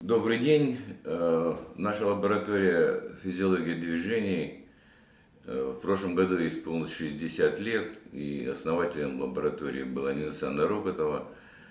Добрый день. Наша лаборатория физиологии движений в прошлом году исполнилось 60 лет, и основателем лаборатории была Нина Александровна Рокотова,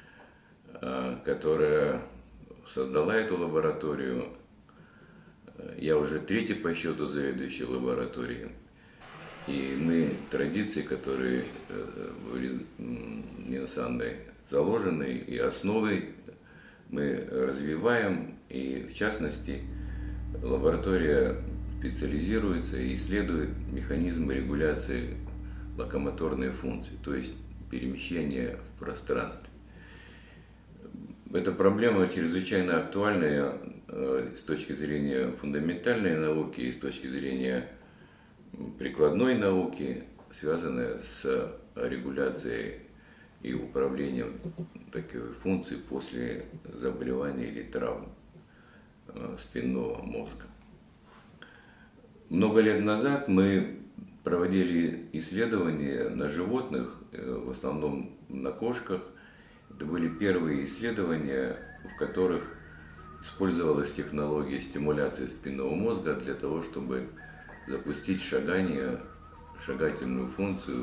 которая создала эту лабораторию. Я уже третий по счету заведующий лабораторией. И мы традиции, которые были Ниной Александровной заложены, и основы мы развиваем, и в частности лаборатория специализируется и исследует механизмы регуляции локомоторной функции, то есть перемещения в пространстве. Эта проблема чрезвычайно актуальная с точки зрения фундаментальной науки и с точки зрения прикладной науки, связанная с регуляцией и управлением такой функции после заболевания или травм спинного мозга. Много лет назад мы проводили исследования на животных, в основном на кошках. Это были первые исследования, в которых использовалась технология стимуляции спинного мозга для того, чтобы запустить шагательную функцию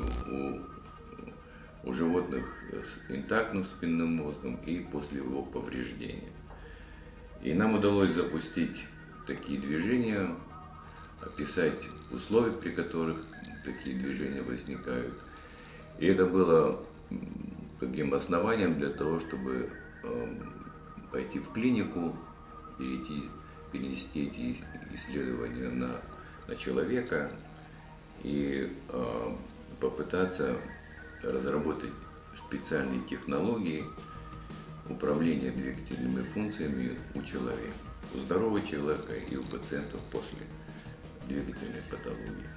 у животных с интактным спинным мозгом и после его повреждения. И нам удалось запустить такие движения, описать условия, при которых такие движения возникают. И это было таким основанием для того, чтобы пойти в клинику, перенести эти исследования на человека и попытаться разработать специальные технологии управления двигательными функциями у человека, у здорового человека и у пациентов после двигательной патологии.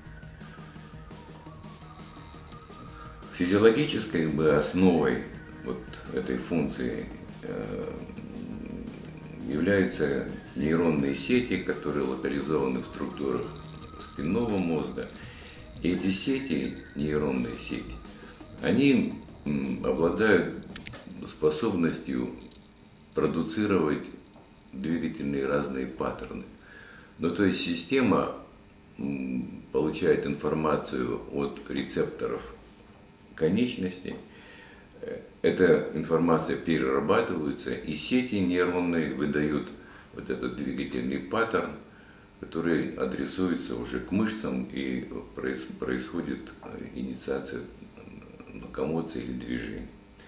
Физиологической основой вот этой функции являются нейронные сети, которые локализованы в структурах спинного мозга. И эти сети, нейронные сети, они обладают способностью продуцировать двигательные разные паттерны. Ну, то есть система получает информацию от рецепторов конечностей. Эта информация перерабатывается, и сети нейронные выдают вот этот двигательный паттерн, который адресуется уже к мышцам, и происходит инициация локомоции или движения.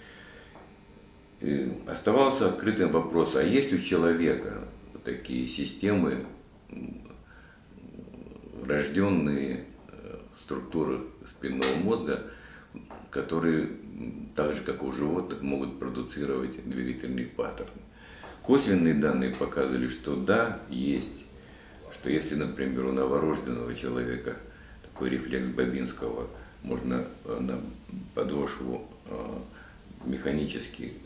И оставался открытым вопрос, а есть у человека вот такие системы, врожденные структуры спинного мозга, которые, так же как у животных, могут продуцировать двигательный паттерн. Косвенные данные показывали, что да, есть, что если, например, у новорожденного человека такой рефлекс Бабинского, можно на подошву механически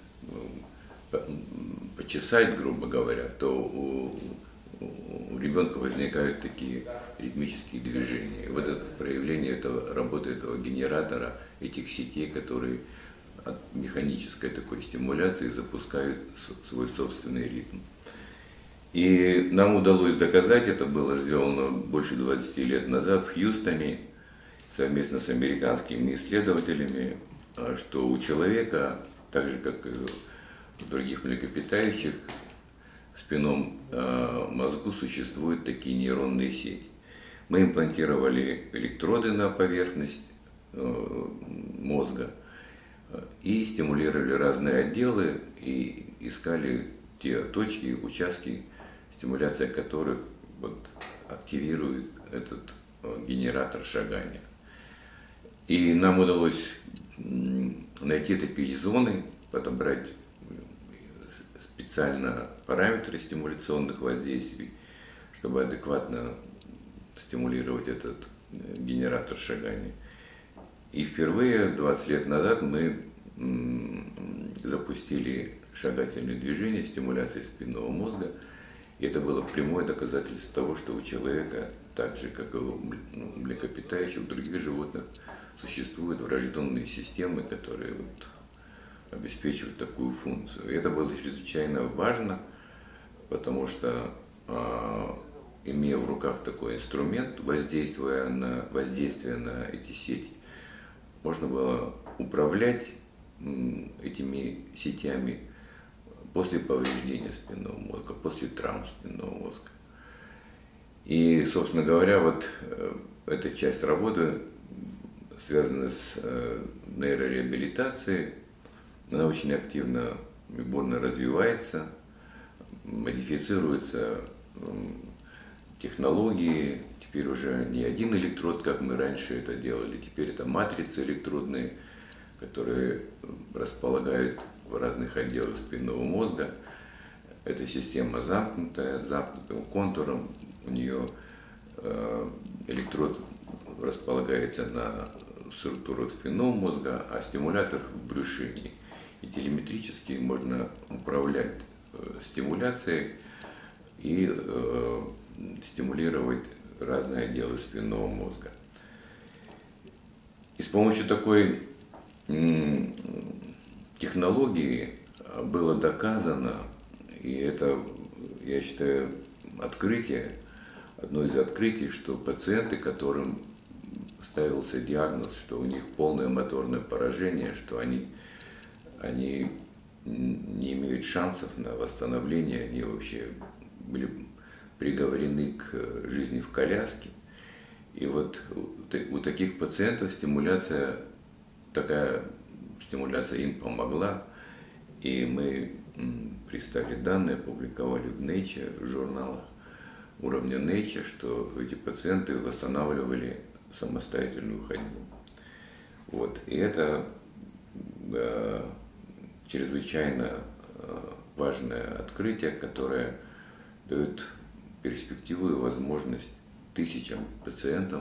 почесать, грубо говоря, то у ребенка возникают такие ритмические движения. Вот это проявление работы этого генератора, этих сетей, которые от механической такой стимуляции запускают свой собственный ритм. И нам удалось доказать, это было сделано больше 20 лет назад в Хьюстоне, совместно с американскими исследователями, что у человека, так же как и у других млекопитающих, в спинном мозгу существуют такие нейронные сети. Мы имплантировали электроды на поверхность мозга и стимулировали разные отделы и искали те точки, участки, стимуляция которых вот активирует этот генератор шагания. И нам удалось найти такие зоны, подобрать специально параметры стимуляционных воздействий, чтобы адекватно стимулировать этот генератор шагания. И впервые 20 лет назад мы запустили шагательные движения, стимуляции спинного мозга. И это было прямое доказательство того, что у человека, так же как и у млекопитающих, у других животных, существуют врожденные системы, которые вот обеспечивают такую функцию. И это было чрезвычайно важно, потому что, имея в руках такой инструмент, воздействуя на эти сети, можно было управлять этими сетями после повреждения спинного мозга, после травм спинного мозга. И, собственно говоря, вот эта часть работы связана с нейрореабилитацией. Она очень активно и бурно развивается, модифицируются технологии. Теперь уже не один электрод, как мы раньше это делали, теперь это матрицы электродные, которые располагают в разных отделах спинного мозга. Эта система замкнутая, замкнутым контуром. У нее электрод располагается на структурах спинного мозга, а стимулятор в брюшине. И телеметрически можно управлять стимуляцией и стимулировать разные отделы спинного мозга. И с помощью такой технологии было доказано, и это, я считаю, одно из открытий, что пациенты, которым ставился диагноз, что у них полное моторное поражение, что они не имеют шансов на восстановление, они вообще были приговорены к жизни в коляске. И вот у таких пациентов такая стимуляция им помогла, и мы представили данные, опубликовали в Nature, в журналах уровня Nature, что эти пациенты восстанавливали самостоятельную ходьбу. Вот. И это чрезвычайно важное открытие, которое дает перспективу и возможность тысячам пациентов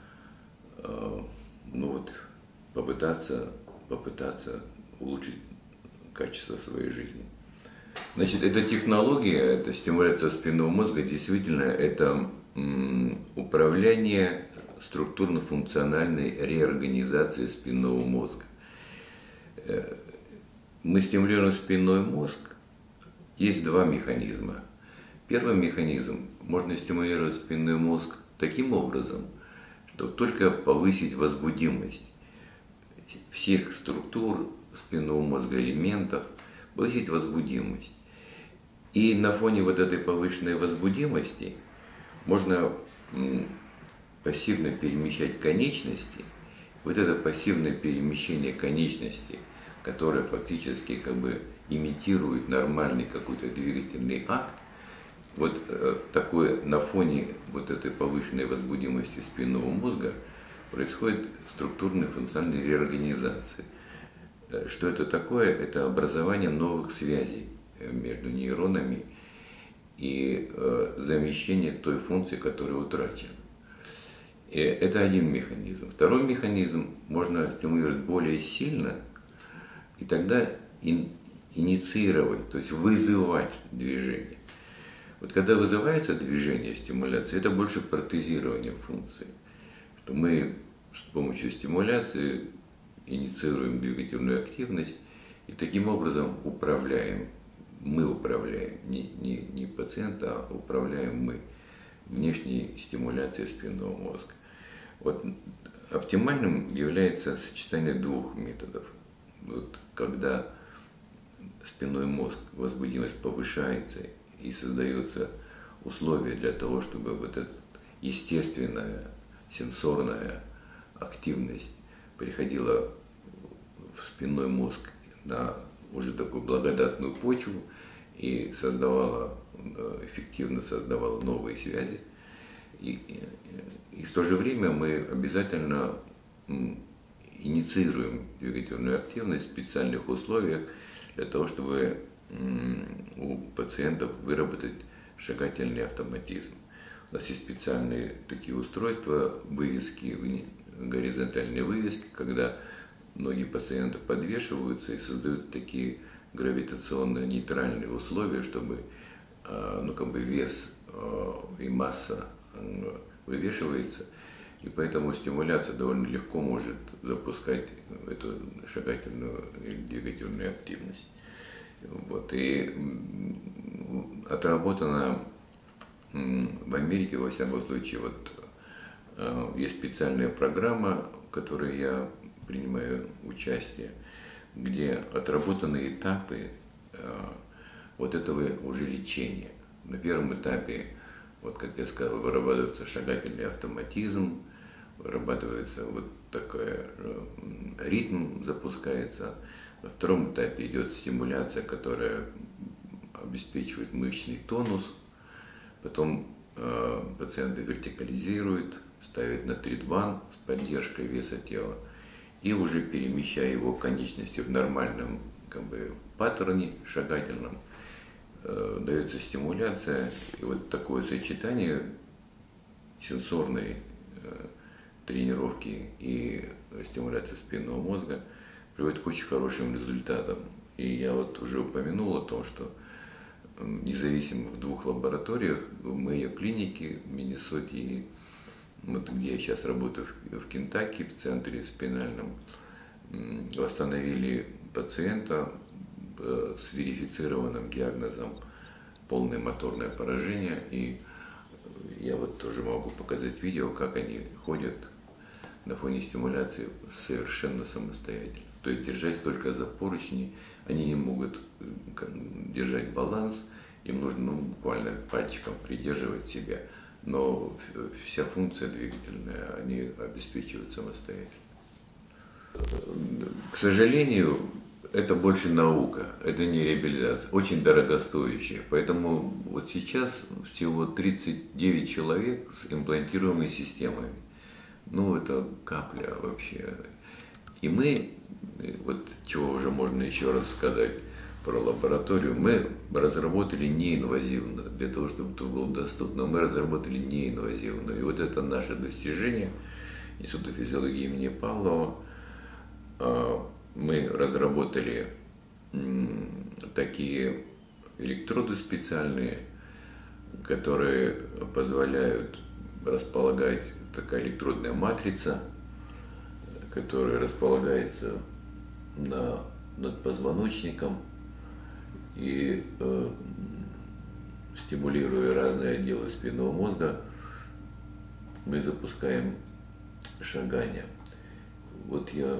попытаться улучшить качество своей жизни. Значит, эта технология, эта стимуляция спинного мозга, действительно, это управление структурно-функциональной реорганизацией спинного мозга. Мы стимулируем спинной мозг. Есть два механизма. Первый механизм – можно стимулировать спинной мозг таким образом, чтобы только повысить возбудимость всех структур спинного мозга, элементов, повысить возбудимость. И на фоне вот этой повышенной возбудимости можно пассивно перемещать конечности. Вот это пассивное перемещение конечностей, которое фактически как бы имитирует нормальный какой-то двигательный акт, вот такое на фоне вот этой повышенной возбудимости спинного мозга происходит структурная функциональная реорганизация. Что это такое? Это образование новых связей между нейронами и замещение той функции, которая утрачена. И это один механизм. Второй механизм можно стимулировать более сильно, и тогда инициировать, то есть вызывать движение. Вот когда вызывается движение, стимуляция, это больше протезирование функции. Что мы с помощью стимуляции инициируем двигательную активность и таким образом мы управляем, не пациент, а управляем мы внешней стимуляцией спинного мозга. Вот оптимальным является сочетание двух методов. Вот когда спинной мозг, возбудимость повышается и создаются условия для того, чтобы вот эта естественная сенсорная активность приходила в спинной мозг на уже такую благодатную почву и эффективно создавала новые связи. И в то же время мы обязательно инициируем двигательную активность в специальных условиях для того, чтобы у пациентов выработать шагательный автоматизм. У нас есть специальные такие устройства, вывески, горизонтальные вывески, когда ноги пациента подвешиваются и создают такие гравитационно-нейтральные условия, чтобы вес и масса вывешивается, и поэтому стимуляция довольно легко может запускать эту шагательную или двигательную активность. Вот. И отработано в Америке, во всяком случае, вот есть специальная программа, в которой я принимаю участие, где отработаны этапы вот этого уже лечения. На первом этапе, вот как я сказал, вырабатывается шагательный автоматизм, вырабатывается вот такой ритм, запускается. На втором этапе идет стимуляция, которая обеспечивает мышечный тонус. Потом пациенты вертикализируют, ставят на тритбан с поддержкой веса тела и уже перемещая его конечности в нормальном паттерне шагательном, дается стимуляция. И вот такое сочетание сенсорной тренировки и стимуляции спинного мозга приводит к очень хорошим результатам. И я вот уже упомянул о том, что независимо в 2 лабораториях, в моей клинике в Миннесоте и вот где я сейчас работаю в Кентаки, в центре спинальном, восстановили пациента с верифицированным диагнозом полное моторное поражение. И я вот тоже могу показать видео, как они ходят на фоне стимуляции совершенно самостоятельно. То есть, держась только за поручни, они не могут держать баланс, им нужно буквально пальчиком придерживать себя. Но вся функция двигательная они обеспечивают самостоятельно. К сожалению, это больше наука, это не реабилитация, очень дорогостоящая. Поэтому вот сейчас всего 39 человек с имплантируемыми системами. Ну, это капля вообще. И мы, вот чего уже можно еще раз сказать про лабораторию, мы разработали неинвазивно, для того, чтобы это было доступно, мы разработали неинвазивно. И вот это наше достижение Института физиологии имени Павлова. Мы разработали такие электроды специальные, которые позволяют располагать, такая электродная матрица, которая располагается над позвоночником и стимулируя разные отделы спинного мозга, мы запускаем шагание. Вот я...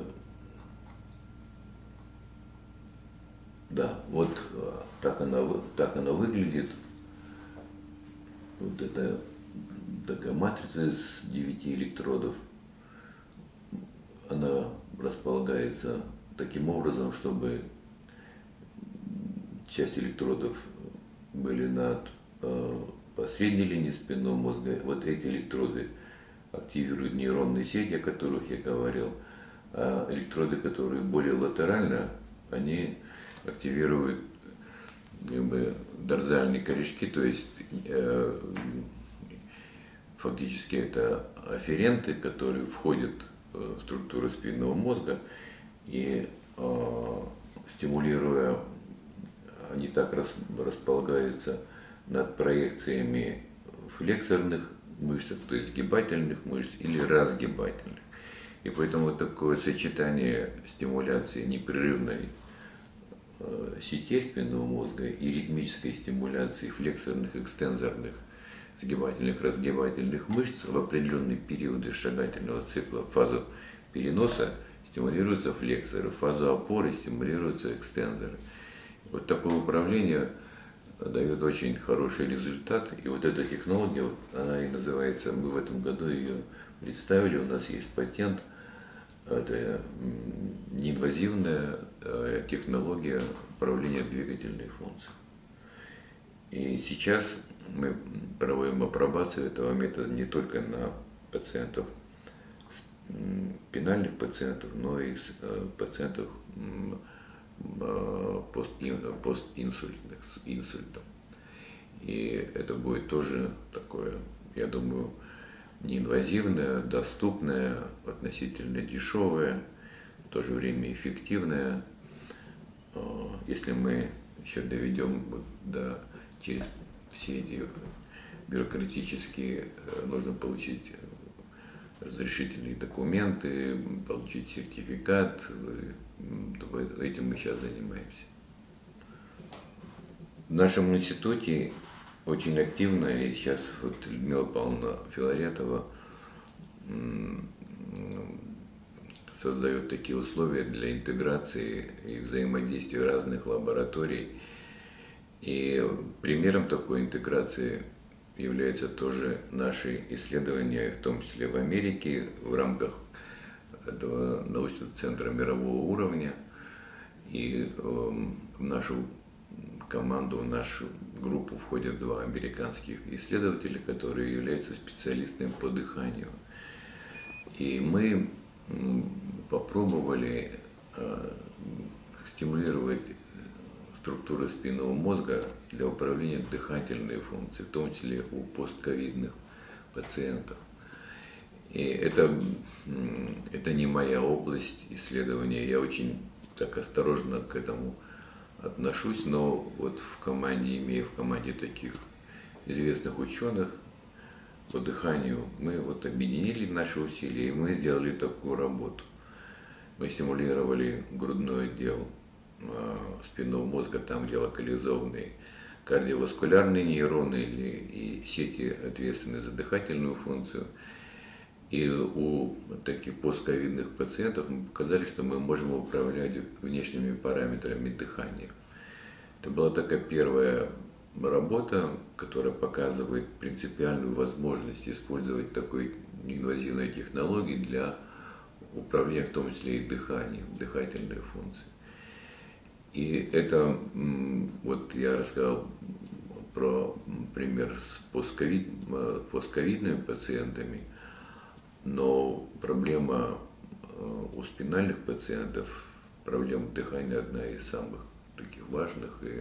Да, вот так она выглядит. Вот это такая матрица из 9 электродов. Она располагается таким образом, чтобы часть электродов были по средней линии спинного мозга. Вот эти электроды активируют нейронные сети, о которых я говорил, а электроды, которые более латерально, они активируют дорзальные корешки, то есть фактически это афференты, которые входят в структуру спинного мозга и стимулируя, они так располагаются над проекциями флексорных мышц, то есть сгибательных мышц или разгибательных. И поэтому такое сочетание стимуляции непрерывной сетей спинного мозга и ритмической стимуляции флексорных, экстензорных, сгибательных, разгибательных мышц в определенные периоды шагательного цикла, в фазу переноса стимулируются флексоры, в фазу опоры стимулируются экстензоры. Вот такое управление дает очень хороший результат. И вот эта технология, она и называется, мы в этом году ее представили, у нас есть патент. Это неинвазивная технология управления двигательной функцией. И сейчас мы проводим апробацию этого метода не только на пациентов, спинальных пациентов, но и пациентов постинсультом. И это будет тоже такое, я думаю, неинвазивное, доступное, относительно дешевое, в то же время эффективное. Если мы еще доведем через все эти бюрократические, нужно получить разрешительные документы, получить сертификат, этим мы сейчас занимаемся. нашем институте очень активно, и сейчас вот Людмила Павловна Филаретова создает такие условия для интеграции и взаимодействия разных лабораторий. И примером такой интеграции являются тоже наши исследования, в том числе в Америке, в рамках этого научного центра мирового уровня. И в нашу команду, в нашу группу входят 2 американских исследователя, которые являются специалистами по дыханию. И мы попробовали стимулировать структуры спинного мозга для управления дыхательной функцией, в том числе у постковидных пациентов. И это не моя область исследования, я очень так осторожно к этому отношусь, но вот имея в команде таких известных ученых по дыханию, мы вот объединили наши усилия, и мы сделали такую работу. Мы стимулировали грудной отдел спинного мозга, там, где локализованы кардиоваскулярные нейроны и сети, ответственные за дыхательную функцию. И у таких постковидных пациентов мы показали, что мы можем управлять внешними параметрами дыхания. Это была такая первая работа, которая показывает принципиальную возможность использовать такой инвазивной технологии для управления, в том числе и дыханием, дыхательной функцией. И это, вот я рассказал про пример с постковидными пациентами, но проблема у спинальных пациентов, проблема дыхания одна из самых таких важных, и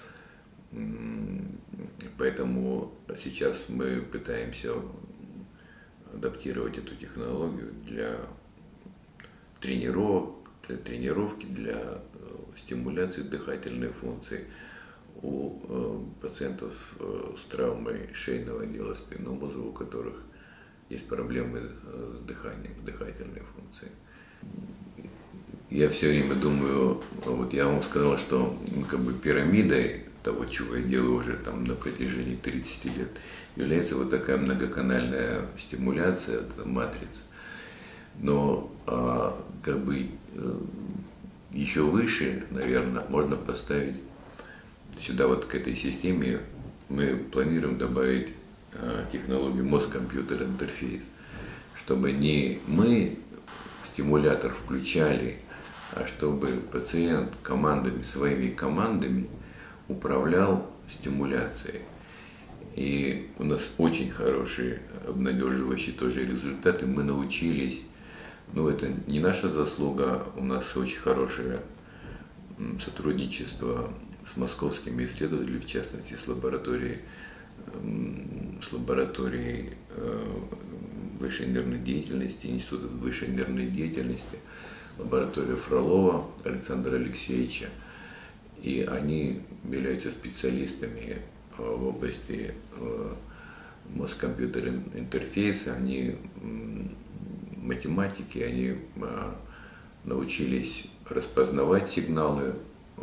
поэтому сейчас мы пытаемся адаптировать эту технологию для тренировки, для стимуляции дыхательной функции у пациентов с травмой шейного отдела спинного мозга, у которых есть проблемы с дыханием, дыхательной функцией. Я все время думаю, вот я вам сказал, что как бы пирамидой того, чего я делаю уже там на протяжении 30 лет, является вот такая многоканальная стимуляция, матрица. Но как бы еще выше, наверное, можно поставить сюда, вот к этой системе, мы планируем добавить технологию мозг-компьютер интерфейс, чтобы не мы стимулятор включали, а чтобы пациент своими командами управлял стимуляцией. И у нас очень хорошие, обнадеживающие тоже результаты. Мы научились, это не наша заслуга, у нас очень хорошее сотрудничество с московскими исследователями, в частности с лабораторией высшей нервной деятельности, Института высшей нервной деятельности, лаборатория Фролова Александра Алексеевича. И они являются специалистами в области мозг-компьютер интерфейса, они математики, они научились распознавать сигналы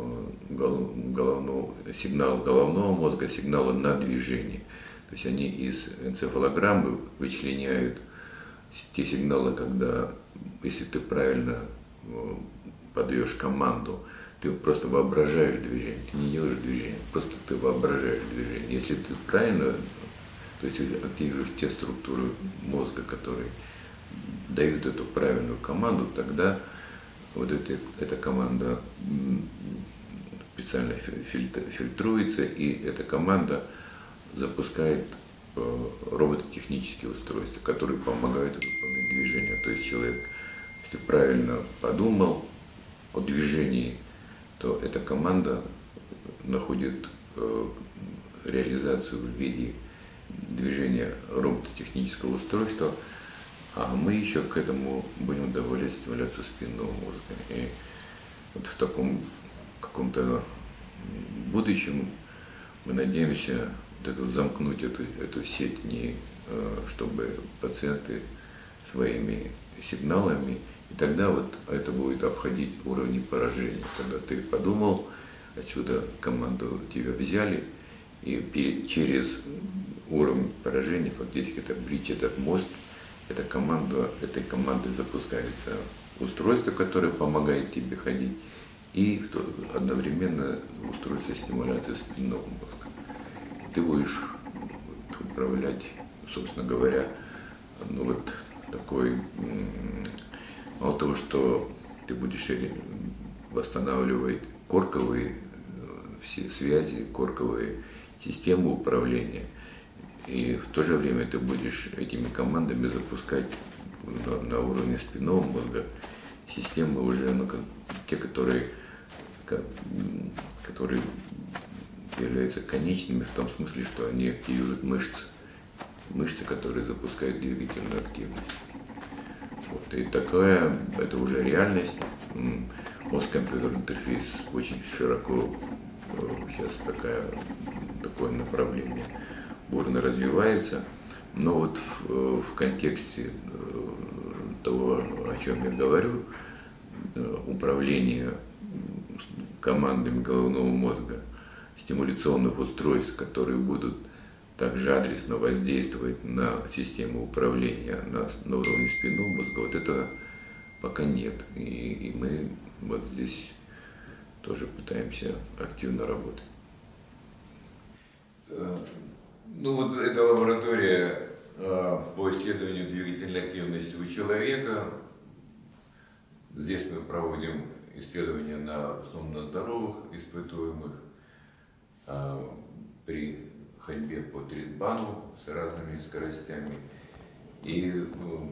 сигнал головного мозга, сигналы на движение. То есть они из энцефалограммы вычленяют те сигналы, если ты правильно подаешь команду, ты просто воображаешь движение, ты не делаешь движение, просто ты воображаешь движение. Если ты правильно, то есть активируешь те структуры мозга, которые дают эту правильную команду, тогда вот эта команда специально фильтруется, и эта команда запускает робототехнические устройства, которые помогают выполнять движение. То есть человек, если правильно подумал о движении, то эта команда находит реализацию в виде движения робототехнического устройства, а мы еще к этому будем добавлять стимуляцию спинного мозга. И вот в таком каком-то будущем мы надеемся замкнуть эту сеть, не чтобы пациенты своими сигналами, и тогда вот это будет обходить уровни поражения. Когда ты подумал отсюда команду тебя взяли, и через уровень поражения фактически это бридж, этот мост, этой командой запускается устройство, которое помогает тебе ходить, и одновременно устройство стимуляции спинного мозга. Ты будешь управлять, собственно говоря, ну вот такой, мало того, что ты будешь восстанавливать корковые все связи, корковые системы управления, и в то же время ты будешь этими командами запускать на уровне спинного мозга системы уже, ну, те, которые являются конечными в том смысле, что они активируют мышцы, которые запускают двигательную активность. Вот. И это уже реальность. Мозг-компьютер интерфейс очень широко сейчас такое направление бурно развивается. Но вот в контексте того, о чем я говорю, управление командами головного мозга, стимуляционных устройств, которые будут также адресно воздействовать на систему управления на уровне спинного мозга, вот этого пока нет. И мы вот здесь тоже пытаемся активно работать. Ну вот эта лаборатория по исследованию двигательной активности у человека. Здесь мы проводим исследования в основном на здоровых испытуемых при ходьбе по тритбану с разными скоростями и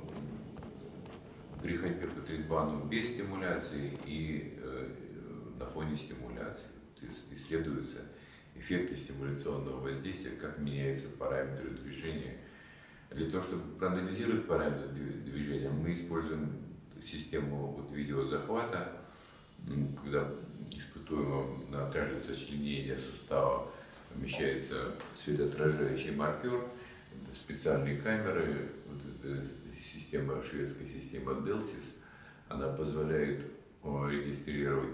при ходьбе по тритбану без стимуляции и на фоне стимуляции. Исследуются эффекты стимуляционного воздействия, как меняются параметры движения. Для того, чтобы проанализировать параметры движения, мы используем систему видеозахвата, когда испытуемого на каждое сочленение сустава помещается светоотражающий маркер, специальные камеры, шведская система DELSIS, она позволяет регистрировать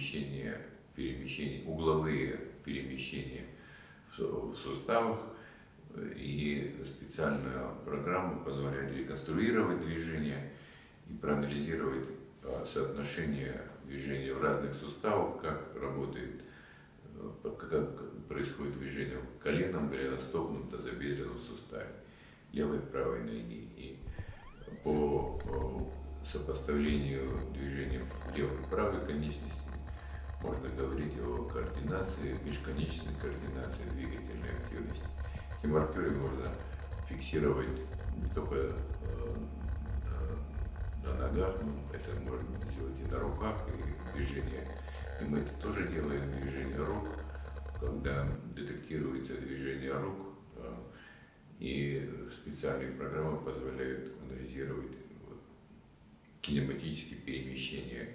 угловые перемещения в суставах, и специальная программа позволяет реконструировать движение и проанализировать соотношение движения в разных суставах, как происходит движение в коленном, голеностопном, тазобедренном суставе, левой и правой ноги. И по сопоставлению движения в левой и правой конечности можно говорить о координации, межконечной координации двигательной активности. Эти маркеры можно фиксировать не только на ногах, это можно сделать и на руках, и движение. И мы это тоже делаем, движение рук, когда детектируется движение рук, и специальные программы позволяют анализировать кинематические перемещения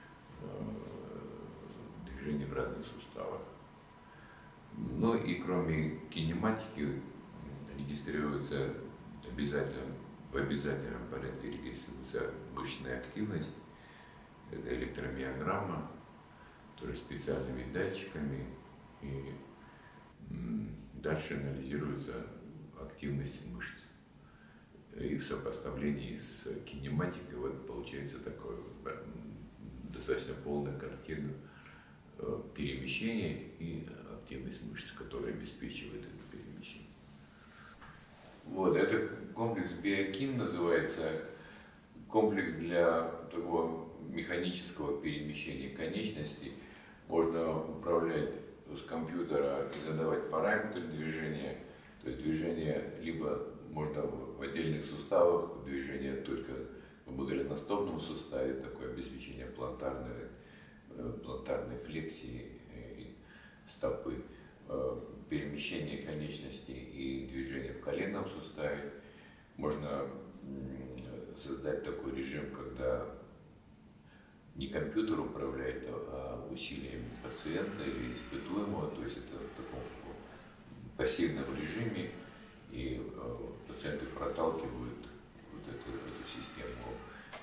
движений в разных суставах. Ну и кроме кинематики регистрируется в обязательном порядке регистрируется мышечная активность, это электромиограмма, тоже специальными датчиками, и дальше анализируется активность мышц. И в сопоставлении с кинематикой вот получается такое достаточно полная картина перемещения и активность мышц, которая обеспечивает это перемещение. Вот, это комплекс Биокин называется, комплекс для такого механического перемещения конечностей. Можно управлять с компьютера и задавать параметры движения. То есть движение либо можно в отдельных суставах, движение только в голеностопном суставе, такое обеспечение плантарной флексии стопы, перемещение конечностей и движение в коленном суставе. Можно создать такой режим, когда не компьютер управляет, а усилием пациента или испытуемого, то есть это в таком пассивном режиме, и пациенты проталкивают вот эту систему.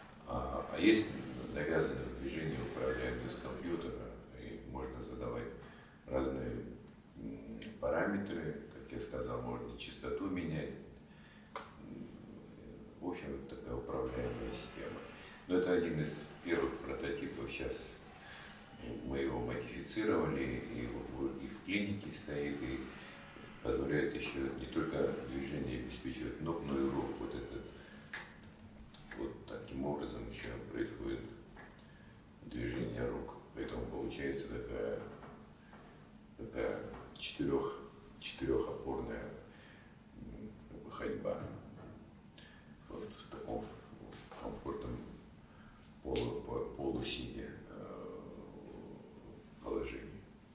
А есть навязанное движение, управляемое с компьютера, и можно задавать параметры, как я сказал, можно частоту менять. В общем, это такая управляемая система. Но это один из первых прототипов. Сейчас мы его модифицировали, и в клинике стоит, и позволяет еще не только движение обеспечивать ног, но и рук. Вот таким образом еще происходит движение рук. Поэтому получается такая четырехопорная ходьба. Вот в таком комфортном полусидя положении.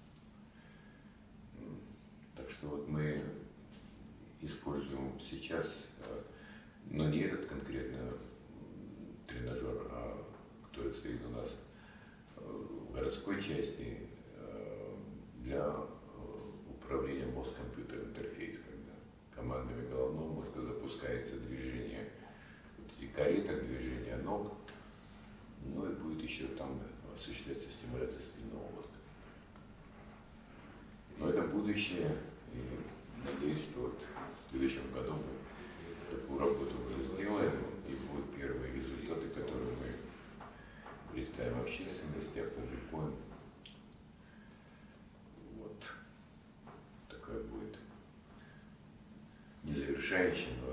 Так что вот мы используем сейчас, но не этот конкретно тренажер, который стоит у нас в городской части, для управления мозг-компьютер интерфейс, когда командами головного мозга запускается движение кареток, движение ног, ну и будет еще там осуществляться стимуляция спинного мозга. Но это будущее, и надеюсь, что вот в следующем году мы такую работу уже сделаем, и будут первые результаты, которые мы представим общественности, опубликуем. Вот такое будет не завершающее, но